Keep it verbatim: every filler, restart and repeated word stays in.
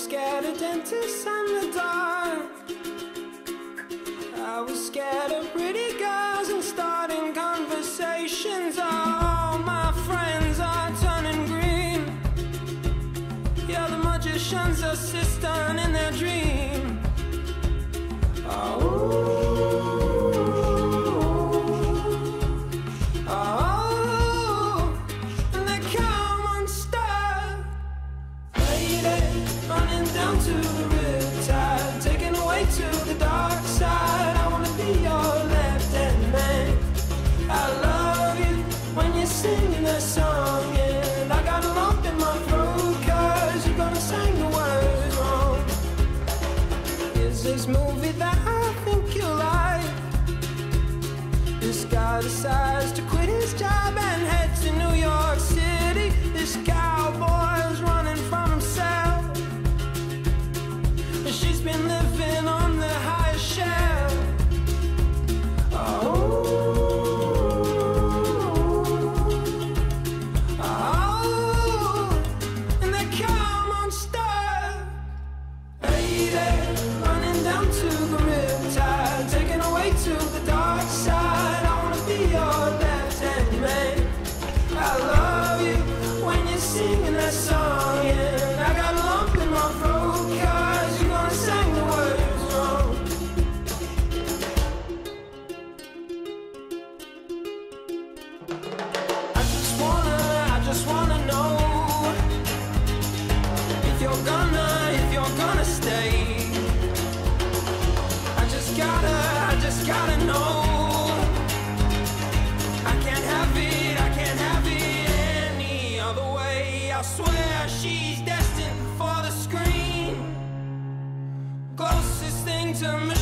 scared of dentists and the dark. I was scared of pretty girls and starting conversations. All my friends are turning green. Yeah, the magician's assistant in their dream. Oh. Down to the riptide, taken away to the dark side. I wanna be your left-hand man. I love you when you're singing that song, and I got a lump in my throat 'cause you're gonna sing the words wrong. Is this movie that I think you like? This guy decides to quit his job and head to New York City. This cowboy's running from himself. She's been living on the highest shelf. Oh, oh, and they come unstuck. Lady, running down to the riptide, taken away to the dark side. I wanna be your left-hand man. I love you when you're singing that song, and I got a lump in my throat 'cause you're gonna sing the words wrong. I just wanna, I just wanna know if you're gonna, if you're gonna stay. I just gotta, I just gotta know. I can't have it, I can't have it any other way. I swear she's destined for the screen. Closest thing to me.